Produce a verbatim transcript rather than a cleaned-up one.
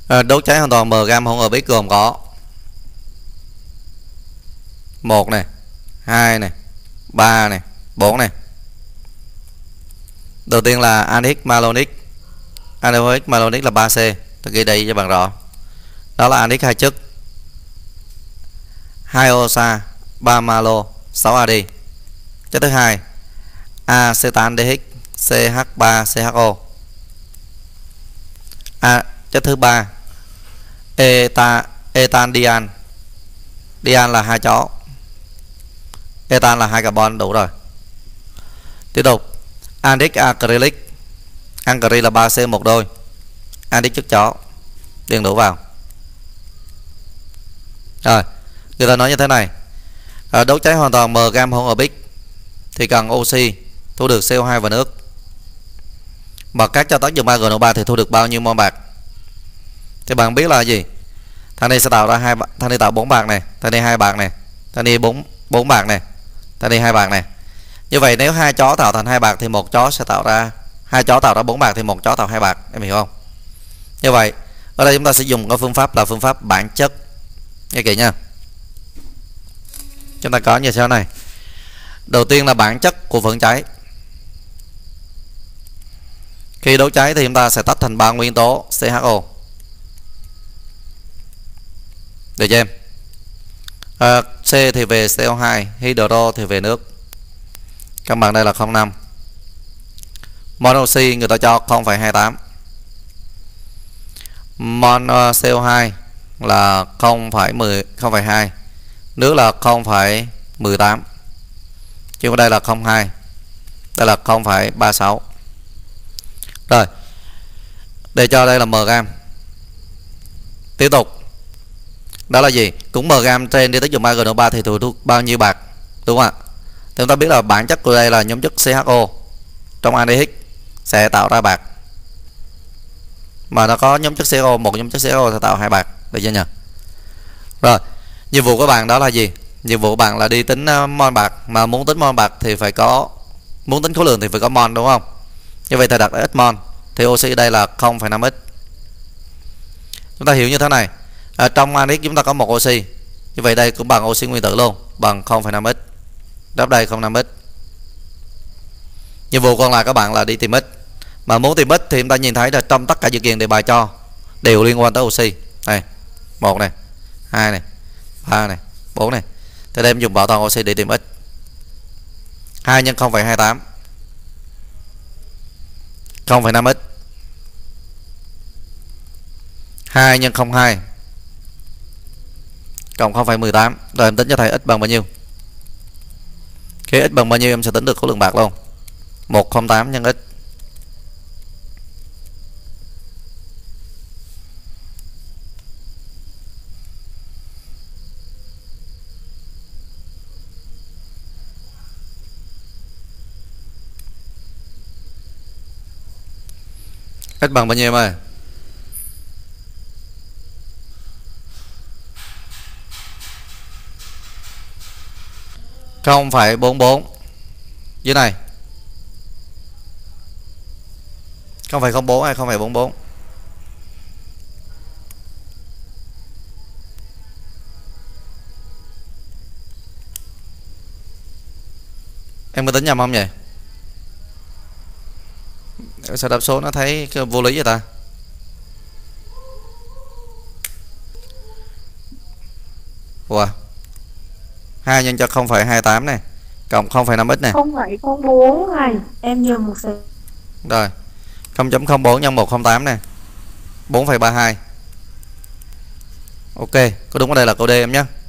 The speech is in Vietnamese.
À, đốt cháy hoàn toàn M gam hỗn hợp X gồm có một này, hai này, ba này, bốn này. Đầu tiên là anhydric malonic. Anhydric malonic là ba C. Tôi ghi đây cho bạn rõ. Đó là anhydric hai chất, hai osa, ba malo, sáu A D. Chất thứ hai acetaldehyd, C H ba C H O. À, chất thứ ba eta etandian. Dian là hai chó, etan là hai carbon, đủ rồi. Tiếp tục anhydric acrylic. Acrylic là ba C một đôi, anhydric chất chó, điền đủ vào. Rồi, người ta nói như thế này. À, đốt cháy hoàn toàn M gam hỗn hợp X thì cần oxy thu được C O hai và nước. Mà các cho tác dụng ba G N O ba thì thu được bao nhiêu mol bạc? Thì bạn biết là gì? Thằng này sẽ tạo ra hai, thằng này tạo bốn bạc này, thằng này hai bạc này, thằng này bốn bốn bạc này, thằng này hai bạc này. Như vậy nếu hai chó tạo thành hai bạc thì một chó sẽ tạo ra hai chó tạo ra bốn bạc thì một chó tạo hai bạc, em hiểu không? Như vậy ở đây chúng ta sẽ dùng cái phương pháp là phương pháp bản chất. Nghe kỹ nha. Chúng ta có như sau này. Đầu tiên là bản chất của phần cháy. Khi đốt cháy thì chúng ta sẽ tách thành ba nguyên tố C H O. Được chưa em? À, C thì về C O hai, hydro thì về nước. Các bạn đây là không phẩy năm. Mol oxy người ta cho không phẩy hai tám. Mol C O hai là không phẩy mười, không phẩy hai. Nước là không phẩy mười tám. Chứ ở đây là không phẩy hai. Đây là không phẩy ba sáu. Rồi. Để cho đây là M gam. Tiếp tục. Đó là gì? Cũng M gam trên đi tới dùng ba G N O ba thì thu được bao nhiêu bạc? Đúng không ạ? Thì chúng ta biết là bản chất của đây là nhóm chất C H O trong aldehyde sẽ tạo ra bạc. Mà nó có nhóm chất C O, một nhóm chất C O sẽ tạo hai bạc, được chưa nhỉ? Rồi, nhiệm vụ của bạn đó là gì? Nhiệm vụ của bạn là đi tính mol bạc, mà muốn tính mol bạc thì phải có, muốn tính khối lượng thì phải có mol, đúng không? Như vậy thầy đặt ở x mol thì oxy đây là không phẩy năm x. Chúng ta hiểu như thế này. À, trong anhydride chúng ta có một oxy. Như vậy đây cũng bằng oxy nguyên tử luôn, bằng không phẩy năm x. Đáp đây không phẩy năm x. Nhiệm vụ còn lại các bạn là đi tìm x. Mà muốn tìm x thì chúng ta nhìn thấy là trong tất cả dữ kiện đề bài cho đều liên quan tới oxy. Này, một này, hai này, ba này, bốn này. Thì đây em dùng bảo toàn oxy để tìm x. hai nhân không phẩy hai tám, không phẩy năm x. hai nhân không phẩy hai cộng không phẩy mười tám. Rồi em tính cho thầy x bằng bao nhiêu. Khi x bằng bao nhiêu em sẽ tính được khối lượng bạc luôn. một trăm lẻ tám nhân x. X bằng bao nhiêu em ơi? không phẩy bốn bốn. Dưới này không phẩy không bốn hay không phẩy bốn bốn. Em có tính nhầm không vậy? Sao đáp số nó thấy vô lý vậy ta? Ủa, hai nhân cho không phẩy hai tám này cộng không phẩy năm x này, không phẩy không bốn này, em nhầm một sự. Rồi, không phẩy không bốn nhân một trăm lẻ tám này, bốn phẩy ba hai. Ok, có đúng ở đây là câu D em nhé.